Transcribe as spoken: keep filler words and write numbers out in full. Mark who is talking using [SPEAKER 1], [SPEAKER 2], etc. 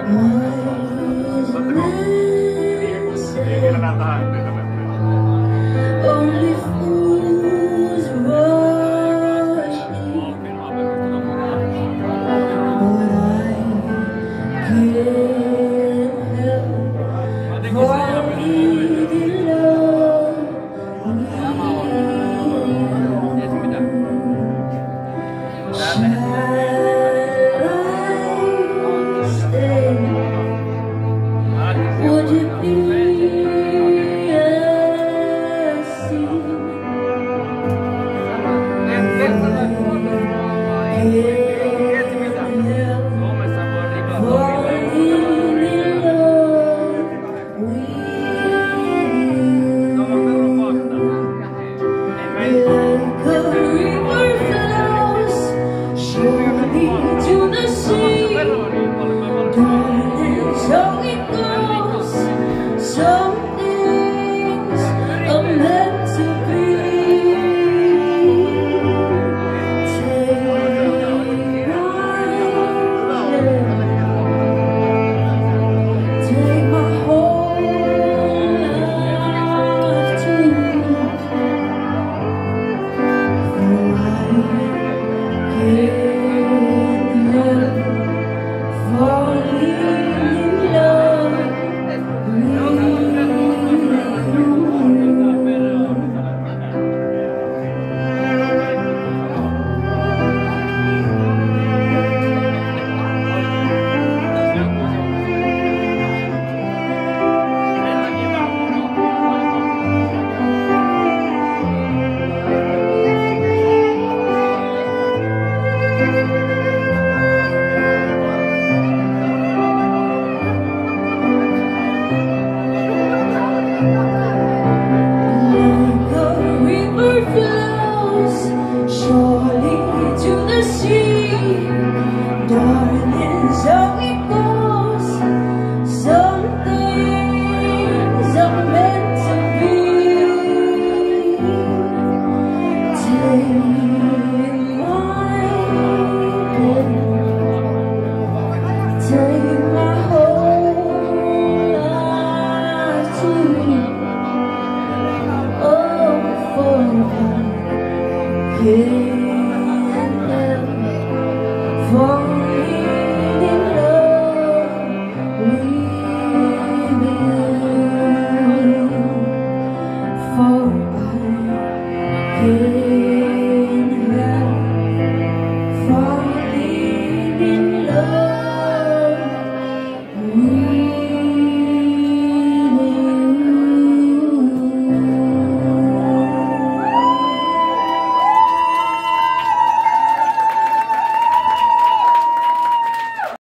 [SPEAKER 1] Only fools rush in, but I can't help falling in love with you. Shall I stay? Would it be darling, so it goes. Some things are meant to be. Take my hand, take my heart.